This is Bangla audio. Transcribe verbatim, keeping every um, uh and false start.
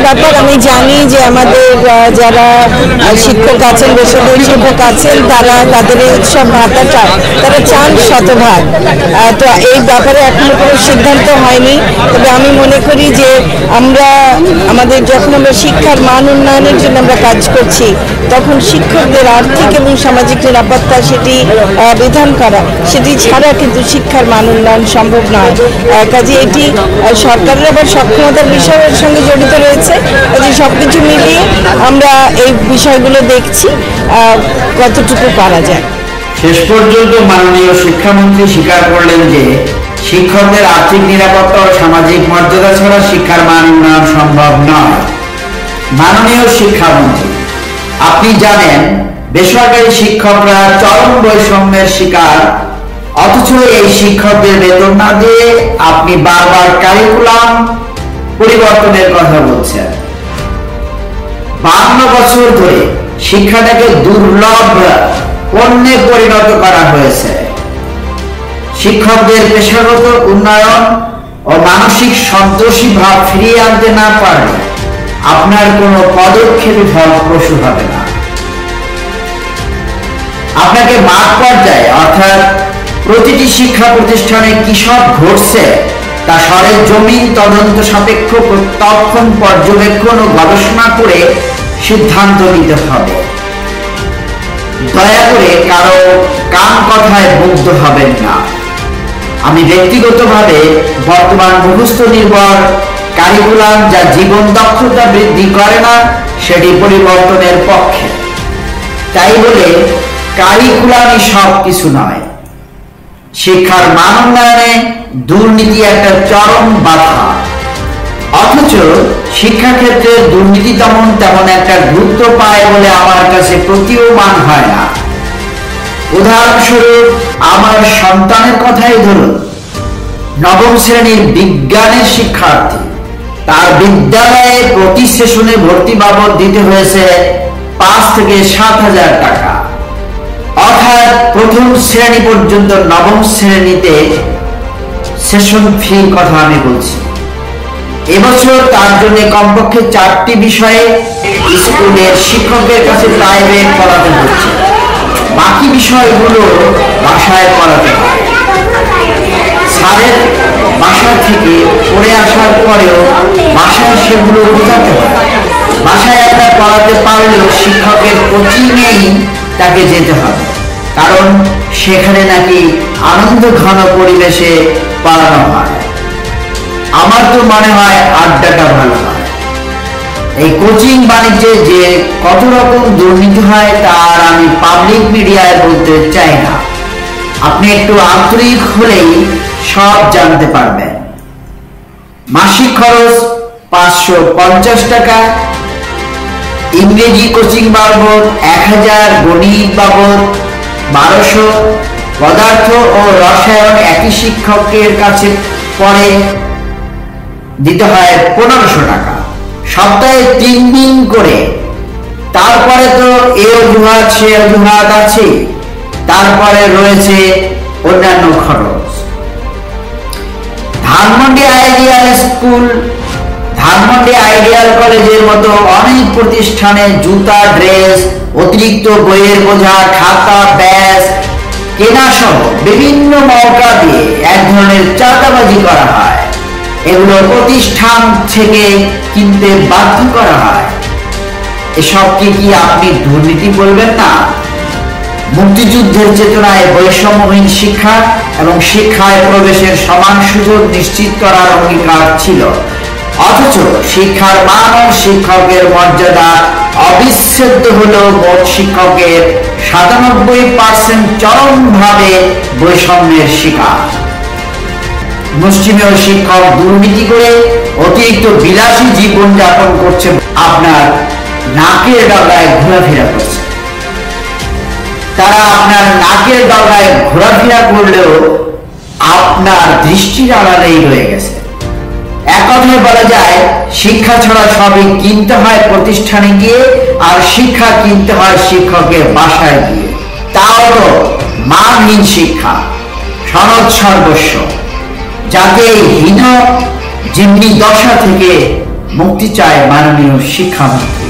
ব্যাপার। আমি জানি যে আমাদের যারা শিক্ষক আছেন, বেসরকারি শিক্ষক আছেন, তারা তাদের এই উৎসব ভাতাটা তারা চান শতভাগ। তো এই ব্যাপারে এখনো কোনো সিদ্ধান্ত হয়নি। তবে আমি মনে করি যে আমরা আমাদের যখন আমরা শিক্ষার মান উন্নয়নের জন্য আমরা কাজ করছি, তখন শিক্ষকদের আর্থিক এবং সামাজিক নিরাপত্তা সেটি বিধান করা, সেটি ছাড়া কিন্তু শিক্ষার মান উন্নয়ন সম্ভব নয়। কাজে এটি সরকারের আবার সক্ষমতার বিষয়ের সঙ্গে জড়িত রয়েছে। কাজে সবকিছু মিলিয়ে আমরা এই বিষয়গুলো দেখছি কতটুকু করা যায়। শেষ পর্যন্ত মাননীয় শিক্ষামন্ত্রী স্বীকার করলেন যে শিক্ষকদের আর্থিক নিরাপত্তা ও সামাজিক মর্যাদা ছাড়া শিক্ষার মান উন্নয়ন সম্ভব নয়। মাননীয় শিক্ষামন্ত্রী, আপনি জানেন বেসরকারি শিক্ষকরা চরম বৈষম্যের শিকার, অথচ এই শিক্ষকদের বেতন না দিয়ে আপনি বারবার কারিকুলাম পরিবর্তনের কথা বলছেন। বান্ন বছর ধরে শিক্ষাটাকে দুর্লভ পণ্যে পরিণত করা হয়েছে। শিক্ষকদের পেশাগত উন্নয়ন ও মানসিক সন্তোষী ভাব ফিরিয়ে আনতে না পারলে আপনার কোনো পদক্ষেপই ফলপ্রসূ হবে না। আপনাকে মাঠ পর্যায়ে অর্থাৎ প্রতিটি শিক্ষা প্রতিষ্ঠানে কি সব ঘটছে তা সরেজমিন তদন্ত সাপেক্ষ প্রত্যক্ষণ পর্যবেক্ষণ ও গবেষণা করে সিদ্ধান্ত নিতে হবে। দয়া করে কারো কান কথায় মুগ্ধ হবেন না। আমি ব্যক্তিগতভাবে বর্তমান মুখস্থ নির্ভর কারিকুলাম যা জীবন দক্ষতা বৃদ্ধি করে না সেটি পরিবর্তনের পক্ষে। তাই বলে কারিকুলামই সব কিছু নয়। শিক্ষার মান উন্নয়নে দুর্নীতি একটা চরম বাধা, অথচ শিক্ষাক্ষেত্রে দুর্নীতি তেমন তেমন একটা গুরুত্ব পায় বলে আমার কাছে প্রতীয়মান হয় না। উদাহরণস্বরূপ আমার সন্তানের কথাই ধরুন, নবম শ্রেণীর বিজ্ঞানের শিক্ষার্থী, তার বিদ্যালয়ে প্রতি সেশনে ভর্তি বাবদ দিতে হয়েছে পাঁচ থেকে সাত হাজার টাকা, অর্থাৎ প্রথম শ্রেণী পর্যন্ত নবম শ্রেণীতে সেশন ফি কথা আমি বলছি। এবছর তার জন্য কমপক্ষে চারটি বিষয়ে স্কুলের শিক্ষকের কাছে প্রাইভেট পড়াতে হচ্ছে, বাকি বিষয়গুলো বাসায় পড়াতে হয়। স্যারের বাসা থেকে পড়ে আসার পরেও বাসায় সেগুলো বোঝাতে হয়। বাসায় একটা পড়াতে পারলেও শিক্ষকের কোচিংয়েই তাকে যেতে হবে, কারণ সেখানে নাকি আনন্দ ঘন পরিবেশে পড়ানো হয়। আমার তো মনে হয় আড্ডাটা ভালো হয়। এই কোচিং বাণিজ্যে যে কত রকম দুর্নীতি হয় তার আমি পাবলিক মিডিয়ায় বলতে চাই না। আপনি একটু আন্তরিক হলেই সব জানতে পারবেন। মাসিক খরচ পাঁচশো পঞ্চাশ টাকা, ইংরেজি কোচিং বাবদ এক হাজার, গণিত বাবদ বারোশো, পদার্থ ও রসায়ন একই শিক্ষকের কাছে পড়ে দিতে হয় পনেরোশো টাকা, সপ্তাহে তিন দিন করে। তারপরে তো এ অজুহাত সে অজুহাত আছে, তারপরে রয়েছে অন্যান্য খরচ। Dhanmondi ideal school, Dhanmondi ideal কলেজের মতো অনেক প্রতিষ্ঠানে জুতা, ড্রেস, অতিরিক্ত বইয়ের বোঝা, খাতা, ব্যাগ কেনা সহ বিভিন্ন মওকা দিয়ে এক ধরনের চাঁদাবাজি করা হয়। এগুলো প্রতিষ্ঠান থেকে কিনতে বাধ্য করা হয়। এসবকে কি আপনি দুর্নীতি বলবেন না? মুক্তিযুদ্ধের চেতনায় বৈষম্যহীন শিক্ষা এবং শিক্ষায় প্রবেশের সমান সুযোগ নিশ্চিত করার অঙ্গীকার ছিল, অথচ শিক্ষার মান ও শিক্ষকের মর্যাদা অবিচ্ছেদ্য হলেও মোট শিক্ষকের সাতানব্বই পার্সেন্ট চরমভাবে বৈষম্যের শিকার। মুষ্টিমেয় শিক্ষক দুর্নীতি করে অতিরিক্ত বিলাসী জীবন যাপন করছে, আপনার নাকের ডগায় ঘোরাফেরা করছে। তারা আপনার নাকের ডগায় ঘোরাফেরা করলেও আপনার দৃষ্টির আড়ালেই রয়ে গেছে। এক কথায় বলা যায়, শিক্ষা ছাড়া সবই কিনতে হয় প্রতিষ্ঠানে গিয়ে, আর শিক্ষা কিনতে হয় শিক্ষকের বাসায় গিয়ে। তাও তো মানহীন শিক্ষা, সনদ সর্বস্ব, যাতে হীন জিম্মি দশা থেকে মুক্তি চায় মাননীয় শিক্ষামন্ত্রী।